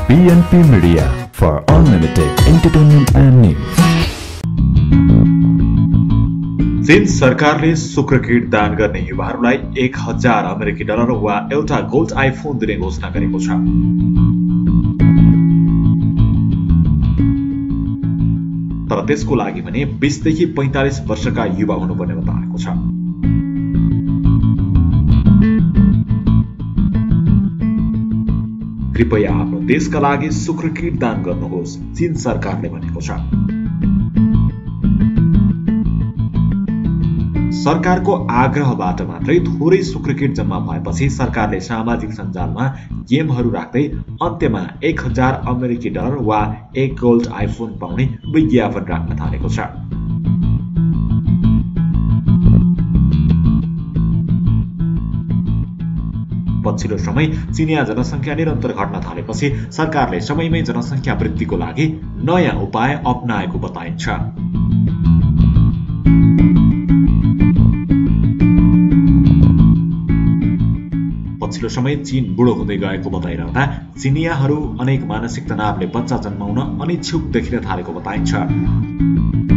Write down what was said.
BNP Media for unlimited entertainment and news. चीन सरकारले शुक्र किट दान गर्ने युवाहरूलाई 1000 अमेरिकी डलर वा एउटा गोल्ड आइफोन दिने घोषणा गरेको छ। तर त्यसको लागि भने 20 देखि 45 वर्षका युवा हुनुपर्ने बताएको छ। कृपया आफ्नो देशका लागि शुक्र किट दान गर्नुहोस्, चीन सरकारले भनेको छ। सरकारको आग्रहबाट मात्रै थोरै शुक्र किट जम्मा भएपछि सरकारले सामाजिक सञ्जालमा गेमहरू राख्दै अन्त्यमा 1000 अमेरिकी डलर वा 1 गोल्ड आइफोन पाउने विज्ञापन राख्न थालेको छ। पछिल्लो समय चिनिया जनसङ्ख्या निरन्तर घट्न थालेपछि सरकारले समयमै जनसङ्ख्या वृद्धिको लागि नयाँ उपाय अपनाएको बताइन्छ। पछिल्लो समय चीन बुढो हुँदै गएको बताइरहँदा चिनियाहरू अनेक मानसिक तनावले बच्चा जन्माउन अनिच्छुक देखिन थालेको बताइन्छ।